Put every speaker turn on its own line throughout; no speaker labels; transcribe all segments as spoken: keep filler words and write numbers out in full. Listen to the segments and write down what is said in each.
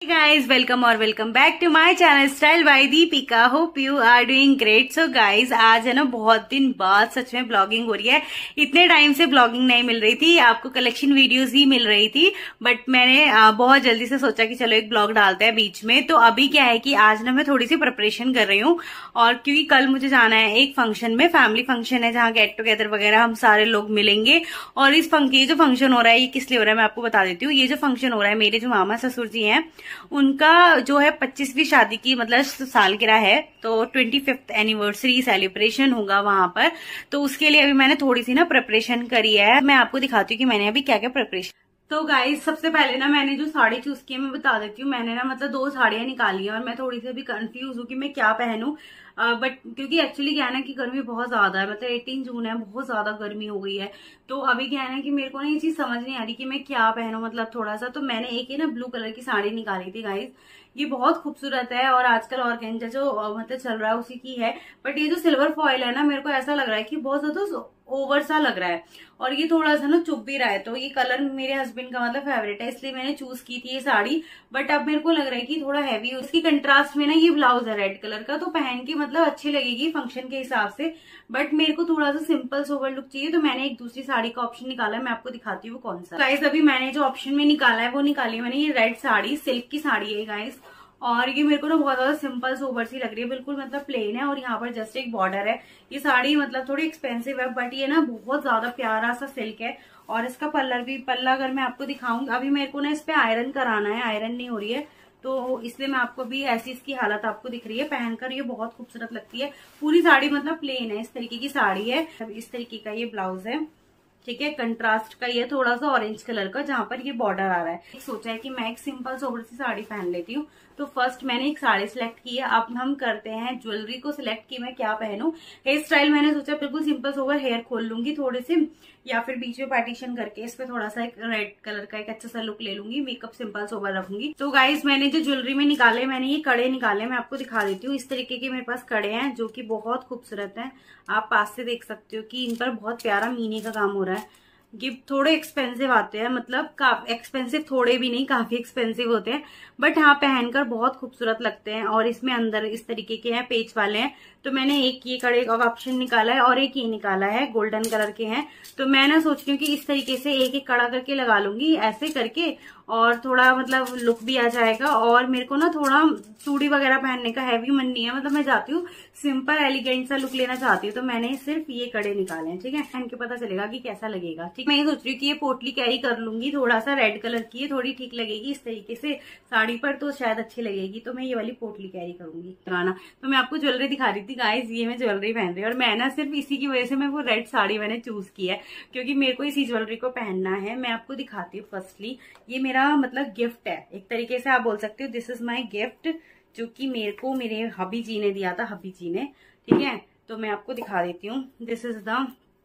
Guys welcome और welcome back to my channel style by Deepika. Hope you are doing great. So guys आज है ना बहुत दिन बाद सच में ब्लॉगिंग हो रही है। इतने टाइम से ब्लॉगिंग नहीं मिल रही थी, आपको कलेक्शन वीडियोस ही मिल रही थी, बट मैंने आ, बहुत जल्दी से सोचा कि चलो एक ब्लॉग डालते हैं बीच में। तो अभी क्या है कि आज ना मैं थोड़ी सी प्रिपरेशन कर रही हूँ, और क्योंकि कल मुझे जाना है एक फंक्शन में, फैमिली फंक्शन है जहाँ गेट टुगेदर वगैरह हम सारे लोग मिलेंगे। और इस फंक्शन ये जो फंक्शन हो रहा है ये किस लिए हो रहा है मैं आपको बता देती हूँ। ये जो फंक्शन हो रहा है, मेरे जो मामा ससुर जी हैं उनका जो है पच्चीसवीं शादी की मतलब सालगिरह है, तो ट्वेंटी फिफ्थ एनिवर्सरी सेलिब्रेशन होगा वहां पर। तो उसके लिए अभी मैंने थोड़ी सी ना प्रिपरेशन करी है, मैं आपको दिखाती हूँ कि मैंने अभी क्या क्या प्रिपरेशन। तो गाइस सबसे पहले ना मैंने जो साड़ी चूज की है मैं बता देती हूँ। मैंने ना मतलब दो साड़ियां निकाली है और मैं थोड़ी सी अभी कंफ्यूज हूँ कि मैं क्या पहनूं, बट uh, क्योंकि एक्चुअली क्या है ना कि गर्मी बहुत ज्यादा है, मतलब अठारह जून है, बहुत ज्यादा गर्मी हो गई है। तो अभी क्या है ना कि मेरे को ना ये चीज समझ नहीं आ रही कि मैं क्या पहनूं, मतलब थोड़ा सा। तो मैंने एक ही ना ब्लू कलर की साड़ी निकाली थी गाइस, ये बहुत खूबसूरत है और आजकल ऑर्गेन्जा जो मतलब चल रहा है उसी की है। बट ये जो सिल्वर फॉइल है ना मेरे को ऐसा लग रहा है कि बहुत ज्यादा ओवर सा लग रहा है और ये थोड़ा सा ना चुभ भी रहा है। तो ये कलर मेरे हस्बैंड का मतलब फेवरेट है, इसलिए मैंने चूज की थी ये साड़ी। बट अब मेरे को लग रहा है कि थोड़ा हैवी, उसकी कंट्रास्ट में ना ये ब्लाउज है रेड कलर का, तो पहन के मतलब अच्छी लगेगी फंक्शन के हिसाब से। बट मेरे को थोड़ा सा सिंपल सोबर लुक चाहिए, तो मैंने एक दूसरी साड़ी का ऑप्शन निकाला है, मैं आपको दिखाती हूँ वो कौन सा। गाइस अभी मैंने जो ऑप्शन में निकाला है वो निकाली है मैंने ये रेड साड़ी, सिल्क की साड़ी है गाइस। और ये मेरे को ना बहुत ज्यादा सिंपल सोबर सी लग रही है, बिल्कुल मतलब प्लेन है और यहाँ पर जस्ट एक बॉर्डर है। ये साड़ी मतलब थोड़ी एक्सपेंसिव है बट ये ना बहुत ज्यादा प्यारा सा सिल्क है। और इसका पल्लर भी, पल्ला अगर मैं आपको दिखाऊंगी, अभी मेरे को ना इस पे आयरन कराना है, आयरन नहीं हो रही है, तो इसलिए मैं आपको भी ऐसी इसकी हालत आपको दिख रही है। पहनकर ये बहुत खूबसूरत लगती है। पूरी साड़ी मतलब प्लेन है, इस तरीके की साड़ी है। इस तरीके का ये ब्लाउज है, ठीक है। कंट्रास्ट का ये थोड़ा सा ऑरेंज कलर का जहां पर ये बॉर्डर आ रहा है। सोचा है कि मैं एक सिंपल सोबर सी साड़ी पहन लेती हूँ। तो फर्स्ट मैंने एक साड़ी सिलेक्ट की है, अब हम करते हैं ज्वेलरी को सिलेक्ट की मैं क्या पहनूं। हेयर स्टाइल मैंने सोचा बिल्कुल सिंपल सोबर हेयर खोल लूंगी थोड़े से, या फिर बीच में पार्टीशन करके इस पे थोड़ा सा एक रेड कलर का एक अच्छा सा लुक ले लूंगी। मेकअप सिंपल सोबर रखूंगी। तो गाइज मैंने जो ज्वेलरी में निकाले, मैंने ये कड़े निकाले, मैं आपको दिखा देती हूँ। इस तरीके के मेरे पास कड़े हैं जो की बहुत खूबसूरत है, आप पास से देख सकते हो कि इन पर बहुत प्यारा मीने का काम हो रहा है। ये थोड़े एक्सपेंसिव आते हैं, मतलब काफी एक्सपेंसिव, थोड़े भी नहीं काफी एक्सपेंसिव होते हैं, बट हाँ पहनकर बहुत खूबसूरत लगते हैं। और इसमें अंदर इस तरीके के हैं, पेच वाले हैं। तो मैंने एक ये कड़े का ऑप्शन निकाला है और एक ये निकाला है, गोल्डन कलर के हैं। तो मैं ना सोच रही हूँ कि इस तरीके से एक एक कड़ा करके लगा लूंगी ऐसे करके, और थोड़ा मतलब लुक भी आ जाएगा। और मेरे को ना थोड़ा चूड़ी वगैरह पहनने का हैवी मन नहीं है, मतलब मैं चाहती हूँ सिंपल एलिगेंट सा लुक लेना चाहती हूँ। तो मैंने सिर्फ ये कड़े निकाले हैं, ठीक है। पहन के पता चलेगा कि कैसा लगेगा, ठीक। मैं ये सोच रही हूँ कि ये पोटली कैरी कर लूंगी, थोड़ा सा रेड कलर की है, थोड़ी ठीक लगेगी इस तरीके से साड़ी पर, तो शायद अच्छी लगेगी। तो मैं ये वाली पोटली कैरी करूंगी गाना। तो मैं आपको ज्वेलरी दिखा रही थी गाइस, ये मैं ज्वेलरी पहन रही हूँ। और मैं ना सिर्फ इसी की वजह से मैं वो रेड साड़ी मैंने चूज की है, क्योंकि मेरे को इसी ज्वेलरी को पहनना है। मैं आपको दिखाती हूँ। फर्स्टली ये मेरा मतलब गिफ्ट है, एक तरीके से आप बोल सकते हो दिस इज माई गिफ्ट, जो कि मेरे को मेरे हबी जी ने दिया था, हबी जी ने, ठीक है। तो मैं आपको दिखा देती हूँ। This is the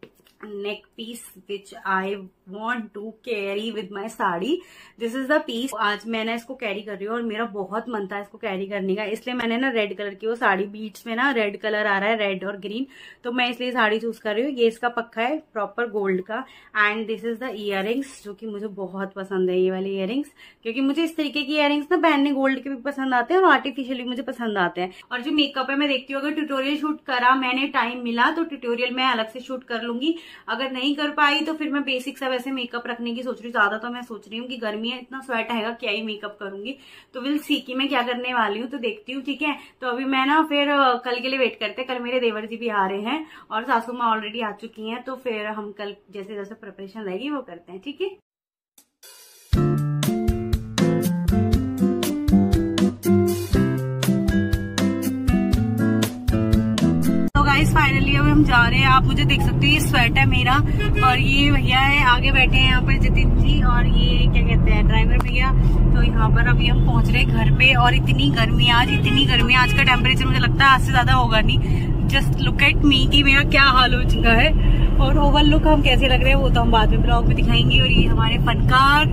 neck piece which I want to carry with my sari. This is the piece. आज मैं ना इसको कैरी कर रही हूँ और मेरा बहुत मन था इसको कैरी करने का, इसलिए मैंने ना रेड कलर की वो साड़ी, बीच में ना रेड कलर आ रहा है, रेड और ग्रीन, तो मैं इसलिए साड़ी चूज कर रही हूँ। ये इसका पक्का है प्रॉपर गोल्ड का। And this is the earrings, जो कि मुझे बहुत पसंद है ये वाले इयर रिंग्स, क्योंकि मुझे इस तरीके की इयर रिंग्स ना पहनने गोल्ड के भी पसंद आते हैं और आर्टिफिशियल भी मुझे पसंद आते हैं। और जो मेकअप है मैं देखती हूँ, अगर ट्यूटोरियल शूट करा मैंने, टाइम मिला तो ट्यूटोरियल मैं अलग से शूट कर लूंगी। अगर नहीं कर पाई तो फिर मैं बेसिक सा वैसे मेकअप रखने की सोच रही हूँ। ज्यादा तो मैं सोच रही हूँ कि गर्मी है, इतना स्वेट आएगा, क्या ही मेकअप करूंगी। तो विल सी कि मैं क्या करने वाली हूँ, तो देखती हूँ, ठीक है। तो अभी मैं ना फिर कल के लिए वेट करते हैं। कल मेरे देवर जी भी आ रहे हैं और सासू माँ ऑलरेडी आ चुकी हैं, तो फिर हम कल जैसे जैसे प्रिपरेशन रहेगी वो करते हैं, ठीक है। फाइनली अब हम जा रहे हैं। आप मुझे देख सकते हो, ये स्वेट है मेरा, और ये भैया है आगे बैठे हैं यहाँ पर जतिन जी, और ये क्या कहते हैं ड्राइवर भैया। तो यहाँ पर अभी हम पहुंच रहे हैं घर पे। और इतनी गर्मी आज, इतनी गर्मी आज का टेम्परेचर मुझे लगता है आज से ज्यादा होगा नहीं। जस्ट लुक एट मी कि मेरा क्या हाल हो चुका है। और ओवर लुक हम कैसे लग रहे हैं वो तो हम बाद में ब्लॉग में दिखाएंगे। और ये हमारे फनकार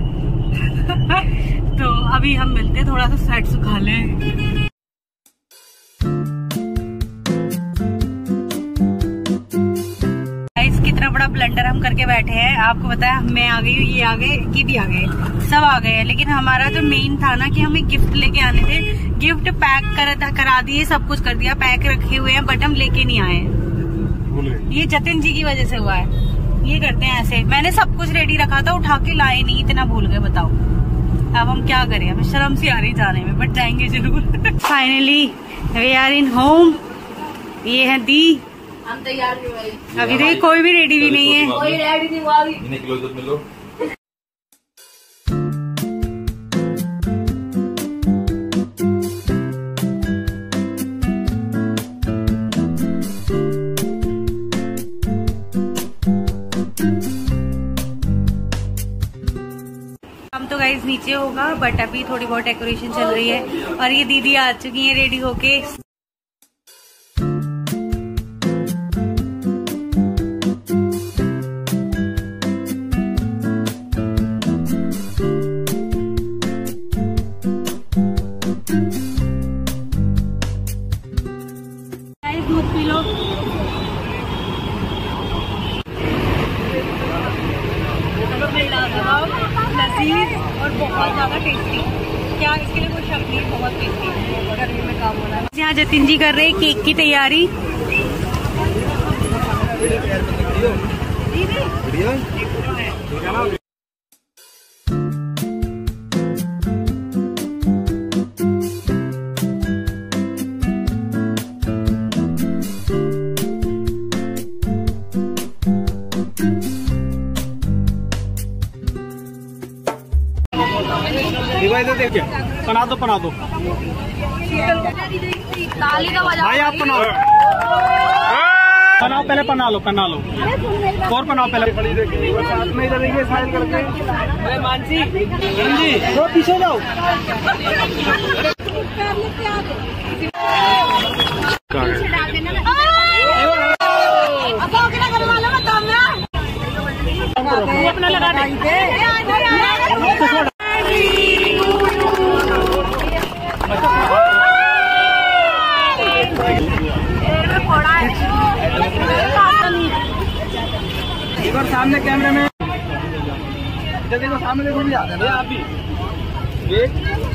तो अभी हम मिलते हैं, थोड़ा सा स्वेट सुखा लें। कितना बड़ा ब्लेंडर हम करके बैठे हैं। आपको बताया, मैं आ गई हूँ, ये आ गए, ये भी आ गए, सब आ गए। लेकिन हमारा जो मेन था ना कि हमें गिफ्ट लेके आने थे, गिफ्ट पैक कर, करा दिए, सब कुछ कर दिया, पैक रखे हुए हैं, बट हम लेके नहीं आए। ये जतिन जी की वजह से हुआ है, ये करते हैं ऐसे। मैंने सब कुछ रेडी रखा था, उठा के लाए नहीं, इतना भूल गए, बताओ अब हम क्या करें। हमें शर्म सी आ रही जाने में, बट जाएंगे जरूर। Finally we are in home. ये है दी,
हम तैयार नहीं भाई,
अभी तक कोई भी रेडी भी नहीं है।
कोई रेडी नहीं हुआ अभी।
हम तो गाइस नीचे होगा, बट अभी थोड़ी बहुत डेकोरेशन चल रही है। और ये दीदी आ चुकी है रेडी होके। दूध पी लो। लजीज और बहुत ज्यादा टेस्टी, क्या इसके लिए कोई शक नहीं, बहुत टेस्टी। गर्मी में काम हो रहा है। यहाँ जतिन जी कर रहे हैं केक की तैयारी।
देखिए बना दो बना दो भाई, आप बनाओ बनाओ पहले, बना लो बना लो और बनाओ पहले। मानसी जी वो पीछे जाओ। अपना लगा देंगे। एक बार सामने कैमरे में देखो, सामने देखो भी आता है आप भी एक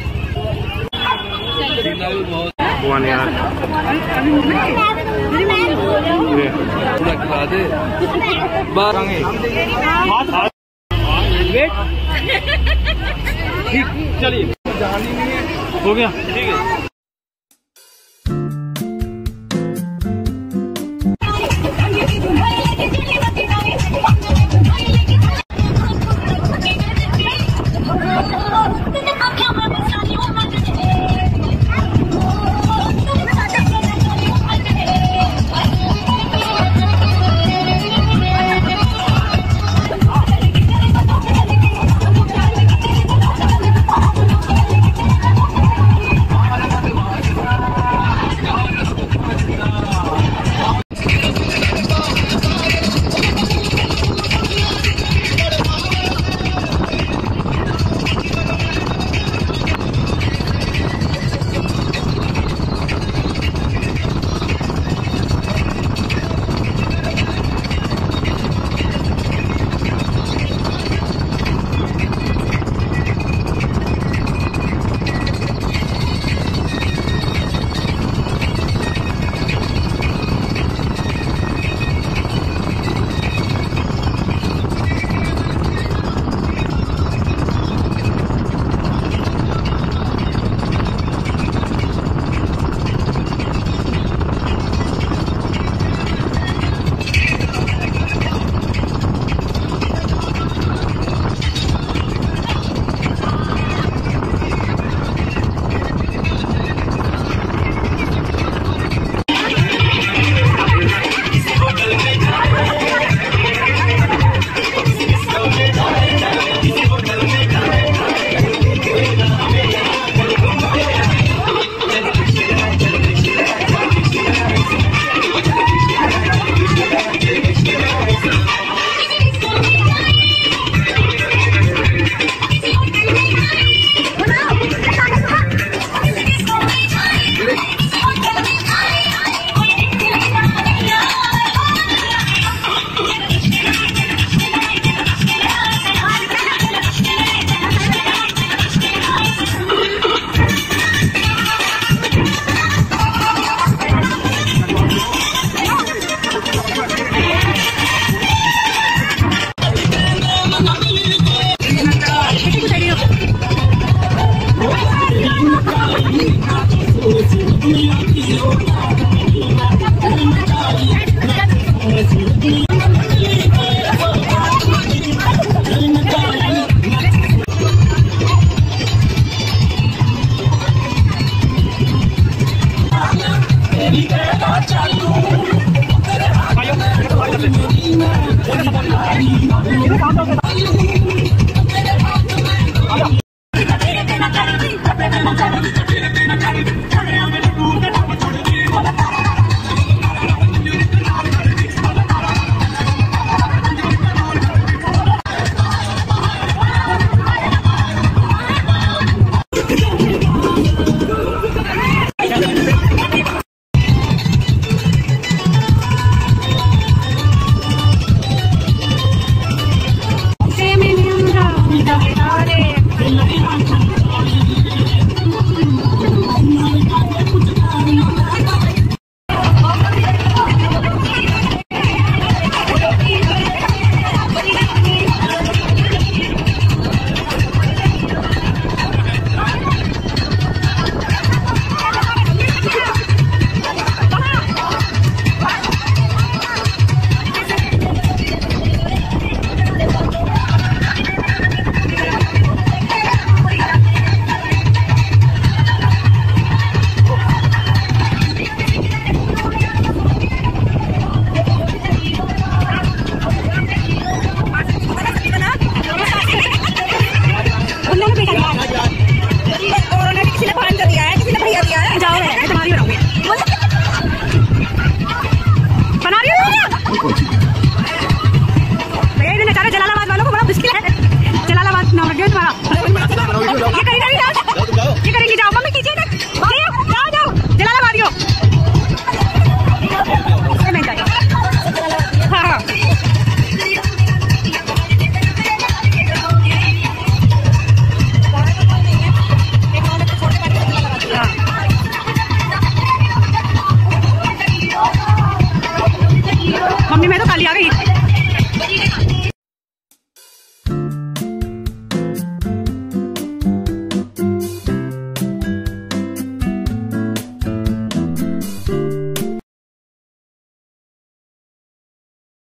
ठीक, चलिए हो गया, ठीक है।